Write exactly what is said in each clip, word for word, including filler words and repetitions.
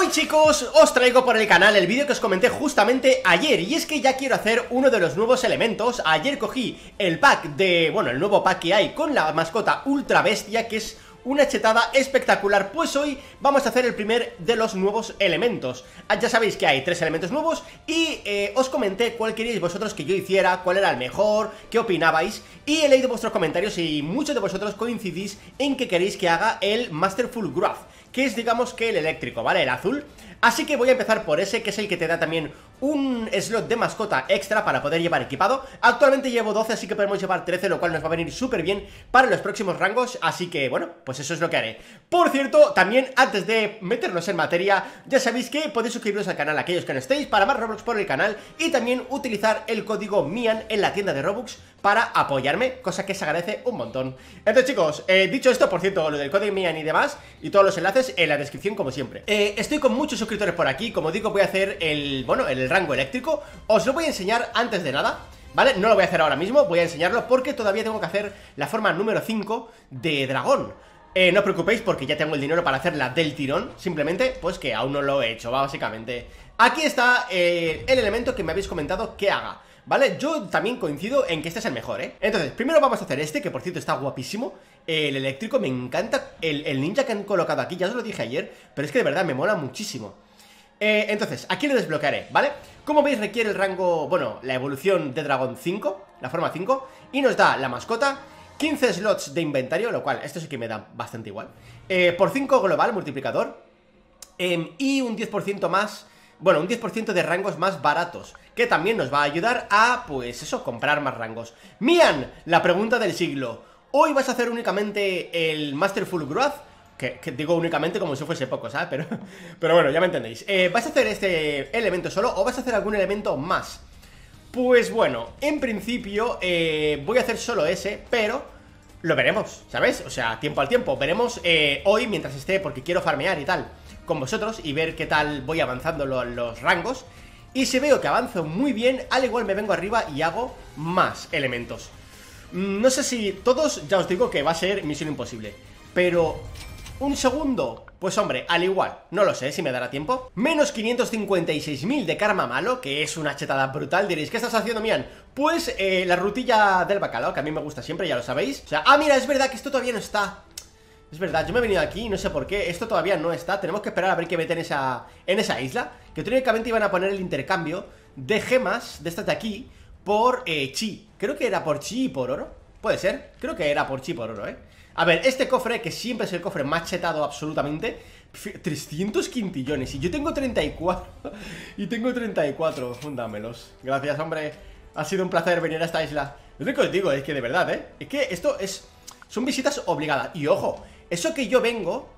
Hoy, chicos, os traigo por el canal el vídeo que os comenté justamente ayer. Y es que ya quiero hacer uno de los nuevos elementos. Ayer cogí el pack de... bueno, el nuevo pack que hay con la mascota Ultra Bestia, que es una chetada espectacular. Pues hoy vamos a hacer el primer de los nuevos elementos. Ya sabéis que hay tres elementos nuevos y eh, os comenté cuál queríais vosotros que yo hiciera, cuál era el mejor, qué opinabais. Y he leído vuestros comentarios y muchos de vosotros coincidís en que queréis que haga el Masterful Growth, que es, digamos, que el eléctrico, ¿vale? El azul. Así que voy a empezar por ese, que es el que te da también un slot de mascota extra para poder llevar equipado. Actualmente llevo doce, así que podemos llevar trece, lo cual nos va a venir súper bien para los próximos rangos. Así que, bueno, pues eso es lo que haré. Por cierto, también, antes de meternos en materia, ya sabéis que podéis suscribiros al canal aquellos que no estéis, para más Roblox por el canal, y también utilizar el código Mian en la tienda de Robux para apoyarme, cosa que se agradece un montón. Entonces, chicos, eh, dicho esto, por cierto, lo del código Mian y demás, y todos los enlaces en la descripción, como siempre. eh, Estoy con muchos suscriptores por aquí. Como digo, voy a hacer el, bueno, el rango eléctrico. Os lo voy a enseñar antes de nada, ¿vale? No lo voy a hacer ahora mismo, voy a enseñarlo porque todavía tengo que hacer la forma número cinco de dragón. Eh, no os preocupéis porque ya tengo el dinero para hacerla del tirón. Simplemente, pues que aún no lo he hecho, básicamente. Aquí está eh, el elemento que me habéis comentado que haga, ¿vale? Yo también coincido en que este es el mejor, ¿eh? Entonces, primero vamos a hacer este, que por cierto está guapísimo. El eléctrico, me encanta el, el ninja que han colocado aquí, ya os lo dije ayer, pero es que de verdad me mola muchísimo. eh, Entonces, aquí lo desbloquearé, ¿vale? Como veis, requiere el rango, bueno, la evolución de dragón cinco, la forma cinco, y nos da la mascota, quince slots de inventario, lo cual, esto sí que me da bastante igual, eh, por cinco global, multiplicador, eh, y un diez por ciento más. Bueno, un diez por ciento de rangos más baratos, que también nos va a ayudar a, pues eso, comprar más rangos. Mian, la pregunta del siglo. ¿Hoy vas a hacer únicamente el Masterful Growth? Que, que digo únicamente como si fuese poco, ¿sabes? Pero, pero bueno, ya me entendéis. eh, ¿Vas a hacer este elemento solo o vas a hacer algún elemento más? Pues bueno, en principio eh, voy a hacer solo ese, pero lo veremos, ¿sabes? O sea, tiempo al tiempo. Veremos eh, hoy mientras esté, porque quiero farmear y tal con vosotros y ver qué tal voy avanzando lo, los rangos. Y si veo que avanzo muy bien, al igual me vengo arriba y hago más elementos. No sé si todos, ya os digo que va a ser misión imposible, pero un segundo, pues hombre, al igual, no lo sé si me dará tiempo. Menos quinientos cincuenta y seis mil de karma malo, que es una chetada brutal. Diréis, ¿qué estás haciendo, Mian? Pues eh, la rutilla del bacalao, que a mí me gusta siempre, ya lo sabéis. O sea, ah, mira, es verdad que esto todavía no está. Es verdad, yo me he venido aquí y no sé por qué. Esto todavía no está, tenemos que esperar a ver qué mete en esa, en esa isla. Que teóricamente iban a poner el intercambio de gemas, de estas de aquí, por eh, chi. Creo que era por chi y por oro. Puede ser, creo que era por chi y por oro, eh A ver, este cofre, que siempre es el cofre más chetado absolutamente, trescientos quintillones. Y yo tengo treinta y cuatro. Y tengo treinta y cuatro, dámelos. Gracias, hombre, ha sido un placer venir a esta isla. Es lo que os digo, es que de verdad, eh Es que esto es... son visitas obligadas. Y ojo, eso que yo vengo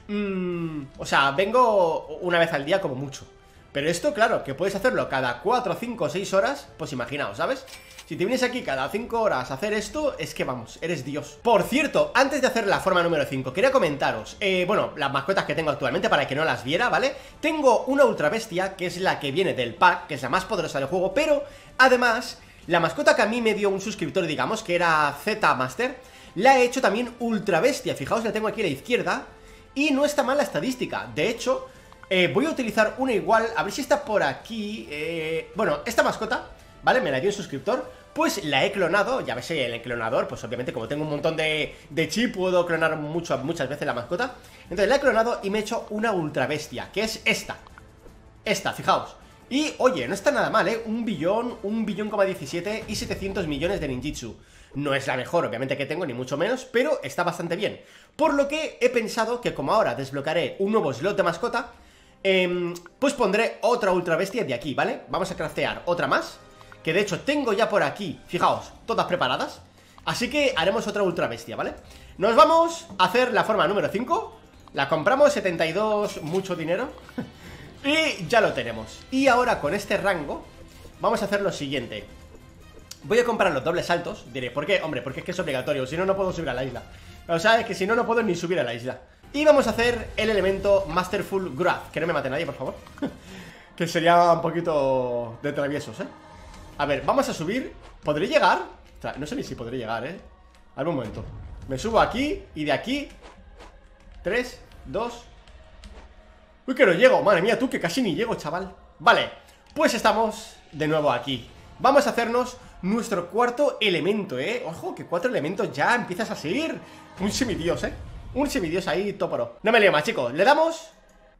mmm, o sea, vengo una vez al día como mucho. Pero esto, claro, que puedes hacerlo cada cuatro, cinco, seis horas. Pues imaginaos, ¿sabes? Si te vienes aquí cada cinco horas a hacer esto, es que vamos, eres Dios. Por cierto, antes de hacer la forma número cinco, quería comentaros, eh, bueno, las mascotas que tengo actualmente para que no las viera, ¿vale? Tengo una ultra bestia, que es la que viene del pack, que es la más poderosa del juego. Pero, además, la mascota que a mí me dio un suscriptor, digamos, que era Z Master, la he hecho también ultra bestia. Fijaos, la tengo aquí a la izquierda y no está mal la estadística. De hecho, eh, voy a utilizar una igual, a ver si está por aquí. eh, Bueno, esta mascota, ¿vale? Me la dio un suscriptor, pues la he clonado. Ya ves, el clonador, pues obviamente como tengo un montón de, de chi, puedo clonar mucho, muchas veces la mascota. Entonces la he clonado y me he hecho una ultra bestia, que es esta. Esta, fijaos. Y, oye, no está nada mal, ¿eh? Un billón, un billón coma diecisiete y setecientos millones de ninjitsu. No es la mejor, obviamente, que tengo, ni mucho menos, pero está bastante bien. Por lo que he pensado que como ahora desbloquearé un nuevo slot de mascota, eh, pues pondré otra ultra bestia de aquí, ¿vale? Vamos a craftear otra más, que de hecho tengo ya por aquí, fijaos, todas preparadas. Así que haremos otra ultra bestia, ¿vale? Nos vamos a hacer la forma número cinco. La compramos, setenta y dos, mucho dinero. Y ya lo tenemos. Y ahora con este rango vamos a hacer lo siguiente. Voy a comprar los dobles saltos. Diré, ¿por qué? Hombre, porque es que es obligatorio. Si no, no puedo subir a la isla. O sea, es que si no, no puedo ni subir a la isla. Y vamos a hacer el elemento Masterful Growth. Que no me mate nadie, por favor. Que sería un poquito de traviesos, ¿eh? A ver, vamos a subir. ¿Podré llegar? O sea, no sé ni si podré llegar, ¿eh? A ver, un momento. Me subo aquí y de aquí tres, dos Uy, que no llego, madre mía, tú, que casi ni llego, chaval. Vale, pues estamos de nuevo aquí. Vamos a hacernos nuestro cuarto elemento, eh. Ojo, que cuatro elementos ya empiezas a seguir. Un semidios, eh. Un semidios ahí, tóporo. No me lío más, chicos, le damos.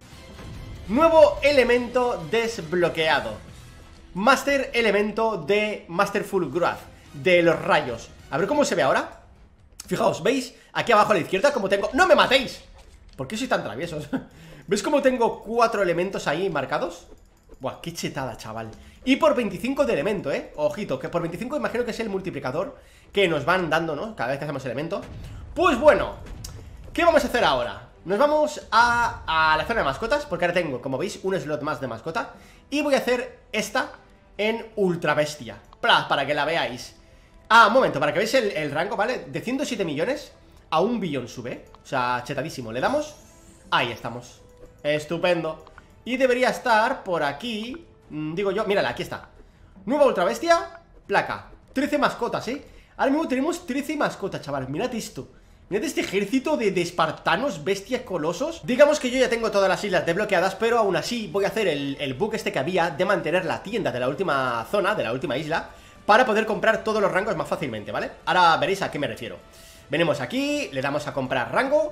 Nuevo elemento desbloqueado. Master elemento de Masterful Growth, de los rayos. A ver cómo se ve ahora. Fijaos, ¿veis? Aquí abajo a la izquierda como tengo... ¡No me matéis! ¿Por qué soy tan traviesos? ¿Veis cómo tengo cuatro elementos ahí marcados? Buah, qué chetada, chaval. Y por veinticinco de elemento, ¿eh? Ojito, que por veinticinco imagino que es el multiplicador que nos van dando, ¿no? Cada vez que hacemos elemento. Pues bueno, ¿qué vamos a hacer ahora? Nos vamos a, a la zona de mascotas, porque ahora tengo, como veis, un slot más de mascota. Y voy a hacer esta en ultra bestia, para, para que la veáis. Ah, un momento, para que veáis el, el rango, ¿vale? De ciento siete millones a un billón sube. O sea, chetadísimo. Le damos. Ahí estamos. Estupendo. Y debería estar por aquí. mmm, Digo yo, mírala, aquí está. Nueva ultra bestia, placa, trece mascotas, ¿eh? Ahora mismo tenemos trece mascotas, chaval. Mirad esto. Mirad este ejército de, de espartanos, bestias, colosos. Digamos que yo ya tengo todas las islas desbloqueadas, pero aún así voy a hacer el, el bug este que había de mantener la tienda de la última zona, de la última isla, para poder comprar todos los rangos más fácilmente, ¿vale? Ahora veréis a qué me refiero. Venimos aquí, le damos a comprar rango.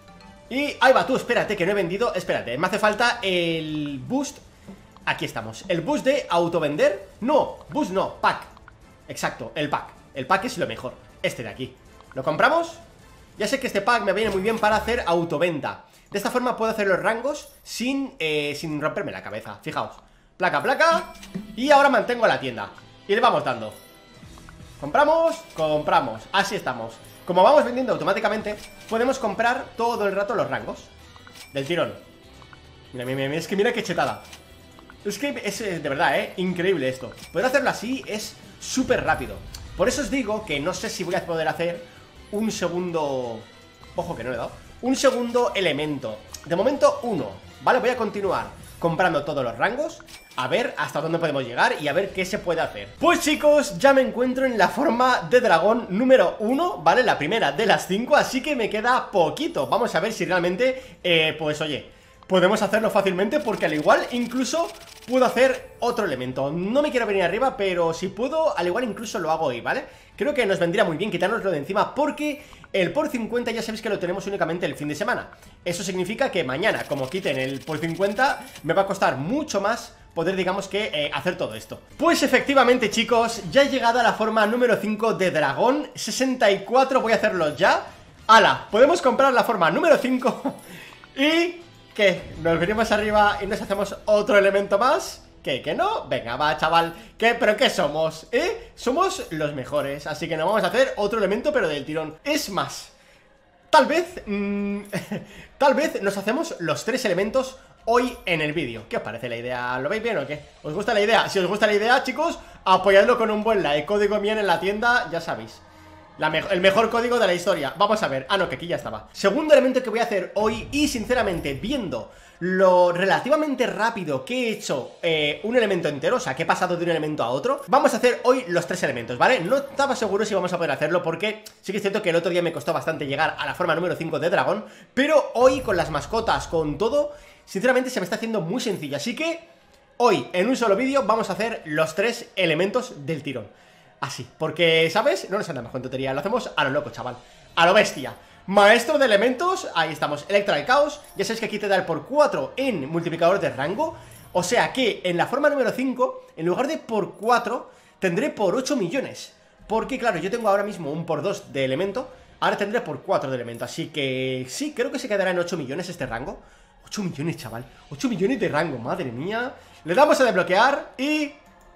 Y ahí va, tú, espérate, que no he vendido. Espérate, me hace falta el boost. Aquí estamos, el boost de autovender. No, boost no, pack. Exacto, el pack, el pack es lo mejor. Este de aquí, lo compramos. Ya sé que este pack me viene muy bien para hacer autoventa. De esta forma puedo hacer los rangos sin, eh, sin romperme la cabeza. Fijaos, placa, placa. Y ahora mantengo la tienda y le vamos dando. Compramos, compramos, así estamos. Como vamos vendiendo automáticamente, podemos comprar todo el rato los rangos del tirón. Mira, mira, mira, es que mira qué chetada. Es que es de verdad, eh, increíble esto. Poder hacerlo así es súper rápido. Por eso os digo que no sé si voy a poder hacer un segundo... Ojo que no le he dado. Un segundo elemento. De momento uno, ¿vale? Voy a continuar comprando todos los rangos, a ver hasta dónde podemos llegar y a ver qué se puede hacer. Pues chicos, ya me encuentro en la forma de dragón número uno, ¿vale? La primera de las cinco, así que me queda poquito. Vamos a ver si realmente, eh, pues oye, podemos hacerlo fácilmente, porque al igual incluso puedo hacer otro elemento. No me quiero venir arriba, pero si puedo, al igual incluso lo hago hoy, ¿vale? Creo que nos vendría muy bien quitárnoslo de encima, porque el por cincuenta ya sabéis que lo tenemos únicamente el fin de semana. Eso significa que mañana, como quiten el por cincuenta, me va a costar mucho más poder, digamos que, eh, hacer todo esto. Pues efectivamente, chicos, ya he llegado a la forma número cinco de dragón. Sesenta y cuatro, voy a hacerlo ya. ¡Hala! Podemos comprar la forma número cinco. Y... ¿qué? ¿Nos venimos arriba y nos hacemos otro elemento más? ¿Qué? ¿Que no? Venga, va, chaval. ¿Qué? ¿Pero qué somos? ¿Eh? Somos los mejores, así que nos vamos a hacer otro elemento, pero del tirón. Es más, tal vez... Mmm, tal vez nos hacemos los tres elementos hoy en el vídeo. ¿Qué os parece la idea? ¿Lo veis bien o qué? ¿Os gusta la idea? Si os gusta la idea, chicos, apoyadlo con un buen like. Código M I E N en la tienda, ya sabéis. La me el mejor código de la historia. Vamos a ver, ah no, que aquí ya estaba. Segundo elemento que voy a hacer hoy. Y sinceramente, viendo lo relativamente rápido que he hecho eh, un elemento entero, o sea, que he pasado de un elemento a otro, vamos a hacer hoy los tres elementos, ¿vale? No estaba seguro si vamos a poder hacerlo, porque sí que es cierto que el otro día me costó bastante llegar a la forma número cinco de dragón. Pero hoy, con las mascotas, con todo, sinceramente se me está haciendo muy sencillo. Así que hoy, en un solo vídeo, vamos a hacer los tres elementos del tirón. Así, porque, ¿sabes? No nos andamos con tontería, lo hacemos a lo loco, chaval. A lo bestia. Maestro de elementos, ahí estamos, Electra del Caos. Ya sabéis que aquí te da el por cuatro en multiplicador de rango. O sea que en la forma número cinco, en lugar de por cuatro, tendré por ocho millones. Porque claro, yo tengo ahora mismo un por dos de elemento, ahora tendré por cuatro de elemento. Así que sí, creo que se quedará en ocho millones este rango. Ocho millones, chaval, ocho millones de rango, madre mía. Le damos a desbloquear y...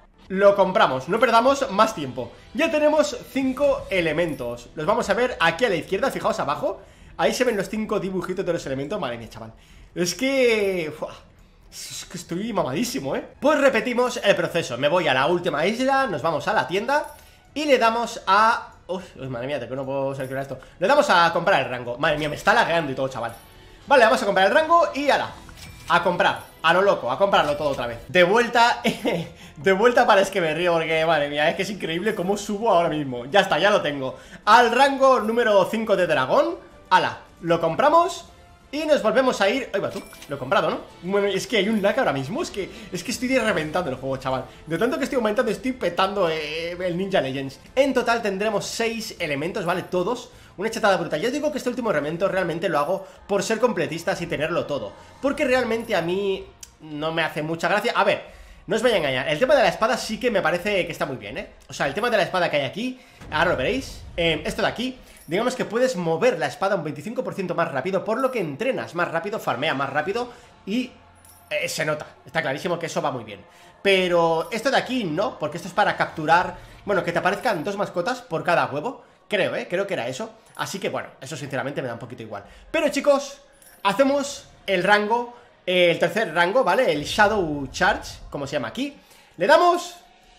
lo compramos, no perdamos más tiempo. Ya tenemos cinco elementos. Los vamos a ver aquí a la izquierda, fijaos abajo. Ahí se ven los cinco dibujitos de los elementos. Madre mía, chaval, es que... ¡fua! Es que estoy mamadísimo, ¿eh? Pues repetimos el proceso. Me voy a la última isla, nos vamos a la tienda y le damos a... Uf, madre mía, que no puedo seleccionar esto. Le damos a comprar el rango. Madre mía, me está lagueando y todo, chaval. Vale, vamos a comprar el rango y ala, a comprar, a lo loco, a comprarlo todo otra vez. De vuelta, de vuelta para es que me río porque, madre mía, es que es increíble cómo subo ahora mismo. Ya está, ya lo tengo. Al rango número cinco de dragón, ala, lo compramos Y nos volvemos a ir... Ahí va tú, lo he comprado, ¿no? Bueno, es que hay un lag ahora mismo. Es que, es que estoy reventando el juego, chaval. De tanto que estoy aumentando, estoy petando eh, el Ninja Legends. En total tendremos seis elementos, ¿vale? Todos. Una chatada brutal. Yo digo que este último elemento realmente lo hago por ser completistas y tenerlo todo. Porque realmente a mí no me hace mucha gracia. A ver, no os voy a engañar. El tema de la espada sí que me parece que está muy bien, ¿eh? O sea, el tema de la espada que hay aquí, ahora lo veréis. eh, Esto de aquí, digamos que puedes mover la espada un veinticinco por ciento más rápido, por lo que entrenas más rápido, farmea más rápido y eh, se nota, está clarísimo que eso va muy bien. Pero esto de aquí no, porque esto es para capturar, bueno, que te aparezcan dos mascotas por cada huevo. Creo, eh, creo que era eso. Así que bueno, eso sinceramente me da un poquito igual. Pero chicos, hacemos el rango, eh, el tercer rango, ¿vale? El Shadow Charge, como se llama aquí. Le damos...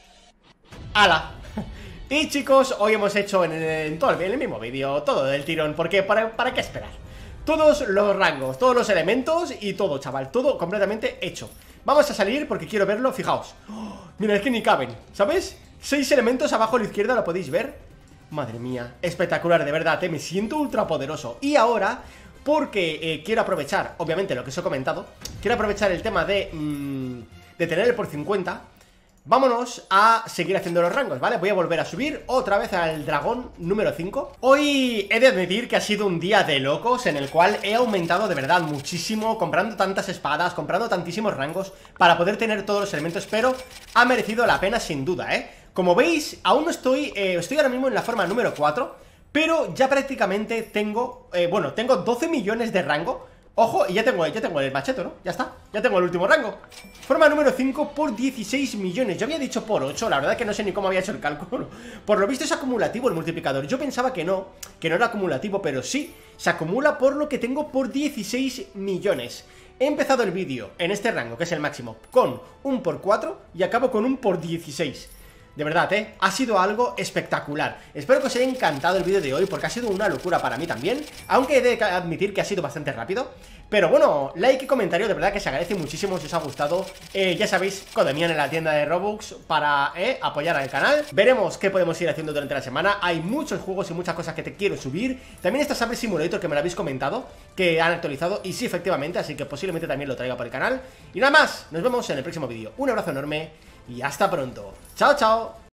¡Hala! Y chicos, hoy hemos hecho en, en todo el, en el mismo vídeo todo del tirón, porque ¿para, ¿para qué esperar? Todos los rangos, todos los elementos y todo, chaval, todo completamente hecho. Vamos a salir porque quiero verlo, fijaos. ¡Oh! Mira, es que ni caben, ¿sabes? Seis elementos abajo a la izquierda, ¿lo podéis ver? Madre mía, espectacular, de verdad, ¿eh? Me siento ultra poderoso. Y ahora, porque eh, quiero aprovechar, obviamente lo que os he comentado, quiero aprovechar el tema de, mmm, de tener el por cincuenta. Vámonos a seguir haciendo los rangos, ¿vale? Voy a volver a subir otra vez al dragón número cinco. Hoy he de admitir que ha sido un día de locos, en el cual he aumentado de verdad muchísimo, comprando tantas espadas, comprando tantísimos rangos para poder tener todos los elementos, pero ha merecido la pena sin duda, ¿eh? Como veis, aún no estoy, eh, estoy ahora mismo en la forma número cuatro, pero ya prácticamente tengo, eh, bueno, tengo doce millones de rango. Ojo, y ya tengo, ya tengo el machete, ¿no? Ya está, ya tengo el último rango. Forma número cinco por dieciséis millones. Yo había dicho por ocho, la verdad que no sé ni cómo había hecho el cálculo. Por lo visto es acumulativo el multiplicador. Yo pensaba que no, que no era acumulativo, pero sí, se acumula por lo que tengo por dieciséis millones. He empezado el vídeo en este rango, que es el máximo, con un por cuatro y acabo con un por dieciséis. De verdad, ¿eh? Ha sido algo espectacular. Espero que os haya encantado el vídeo de hoy, porque ha sido una locura para mí también, aunque he de admitir que ha sido bastante rápido. Pero bueno, like y comentario, de verdad que se agradece muchísimo si os ha gustado. eh, Ya sabéis, Codemian en la tienda de Robux para eh, apoyar al canal. Veremos qué podemos ir haciendo durante la semana. Hay muchos juegos y muchas cosas que te quiero subir. También está Sabre Simulator, que me lo habéis comentado, que han actualizado, y sí, efectivamente, así que posiblemente también lo traiga por el canal. Y nada más, nos vemos en el próximo vídeo. Un abrazo enorme y hasta pronto. Chao, chao.